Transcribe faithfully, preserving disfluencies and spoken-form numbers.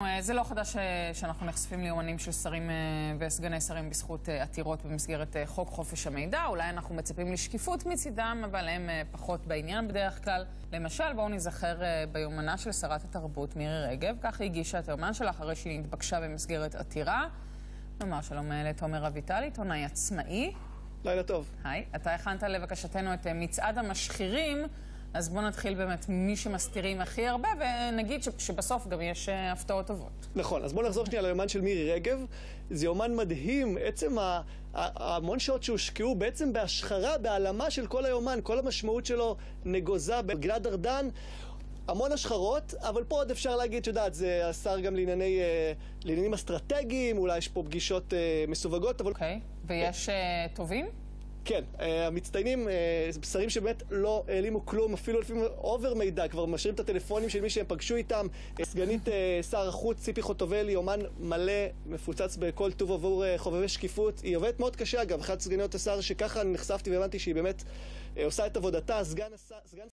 זה לא חדש שאנחנו נחשפים ליומנים של שרים וסגני שרים בזכות עתירות במסגרת חוק חופש המידע. אולי אנחנו מצפים לשקיפות מצידם, אבל הם פחות בעניין בדרך כלל. למשל, בואו נזכר ביומנה של שרת התרבות מירי רגב. כך היא הגישה את היומן שלה אחרי שהיא התבקשה במסגרת עתירה. נאמר שלום לתומר אביטל, עיתונאי עצמאי. לילה טוב. היי, אתה הכנת לבקשתנו את מצעד המשחירים. אז בואו נתחיל באמת מי שמסתירים הכי הרבה, ונגיד שבסוף גם יש הפתעות טובות. נכון, אז בואו נחזור שנייה ליומן של מירי רגב. זה יומן מדהים, עצם המון שעות שהושקעו בעצם בהשחרה, בהעלמה של כל היומן, כל המשמעות שלו נגוזה בגלעד ארדן. המון השחרות, אבל פה עוד אפשר להגיד, שדעת, זה השר גם לענייני, לעניינים אסטרטגיים, אולי יש פה פגישות מסווגות, אבל... אוקיי, ויש טובים? כן, המצטיינים, שרים שבאמת לא העלימו כלום, אפילו לפעמים אובר מידע, כבר משאירים את הטלפונים של מי שהם פגשו איתם. סגנית שר החוץ, ציפי חוטובלי, יומן מלא, מפוצץ בכל טוב עבור חובבי שקיפות. היא עובדת מאוד קשה, אגב, אחת סגניות השר שככה נחשפתי והבנתי שהיא באמת עושה את עבודתה. סגן